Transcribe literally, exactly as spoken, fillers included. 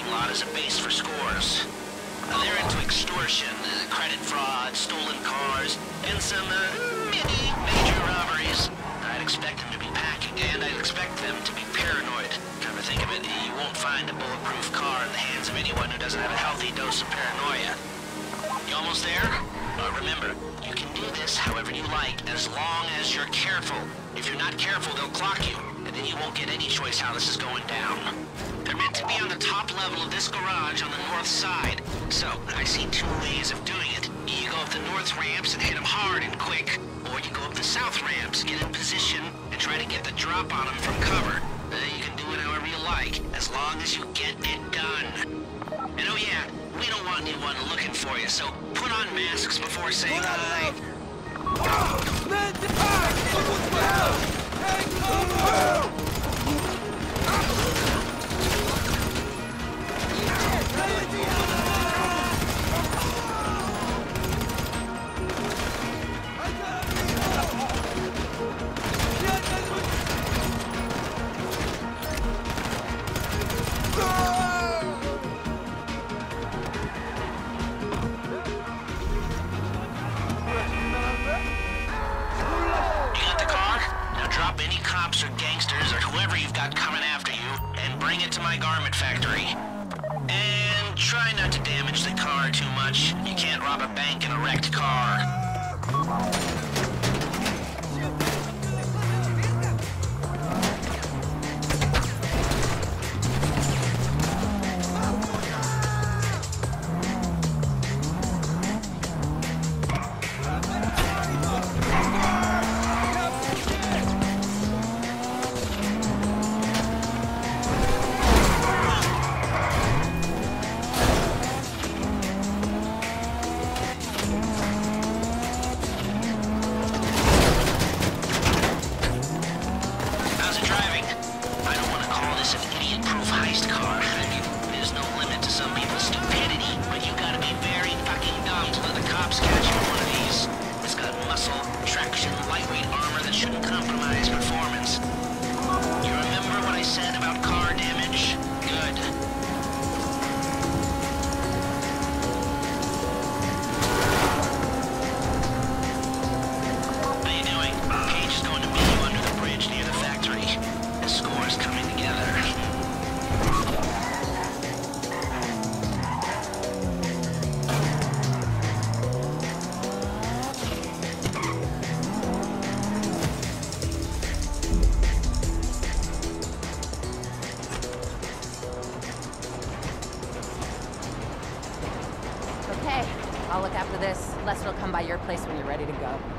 parking lot as a base for scores. Uh, they're into extortion, uh, credit fraud, stolen cars, and some uh, mini major robberies. I'd expect them to be packing, and I'd expect them to be paranoid. Come to think of it, you won't find a bulletproof car in the hands of anyone who doesn't have a healthy dose of paranoia. You almost there? Uh, remember, you can do this however you like, as long as you're careful. If you're not careful, they'll clock you, and then you won't get any choice how this is going down. They're meant to be on the top level of this garage on the north side. So, I see two ways of doing it. You go up the north ramps and hit them hard and quick, or you go up the south ramps, get in position, and try to get the drop on them from cover. Uh, you can do it however you like, as long as you get it done. And oh yeah, we don't want anyone looking for you, so put on masks before saying hi. Or gangsters or whoever you've got coming after you and bring it to my garment factory. And try not to damage the car too much. You can't rob a bank in a wrecked car. Okay, I'll look after this. Lester will come by your place when you're ready to go.